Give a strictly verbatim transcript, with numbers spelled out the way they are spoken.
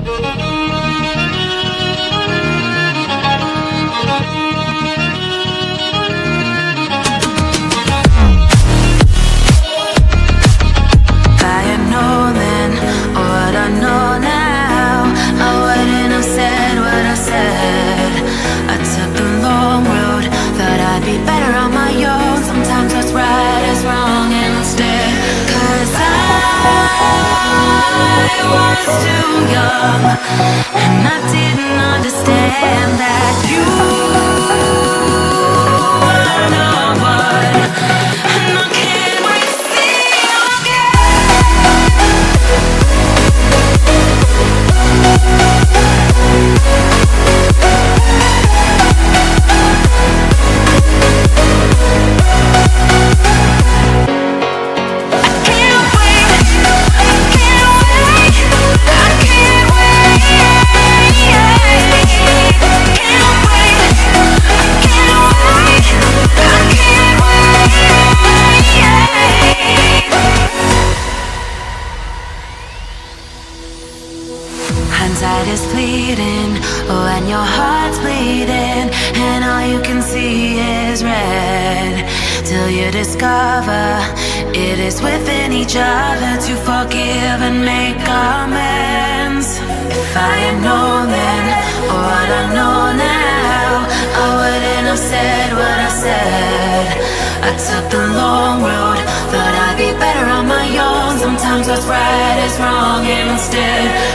I was too young, and I didn't understand that you were not one, and I can't wait to see you hindsight is fleeting, oh, and your heart's bleeding, and all you can see is red, till you discover it is within each other to forgive and make amends. If I had known then, or what I know now, I wouldn't have said what I said. I took the long road, thought I'd be better on my own. Sometimes what's right is wrong, and instead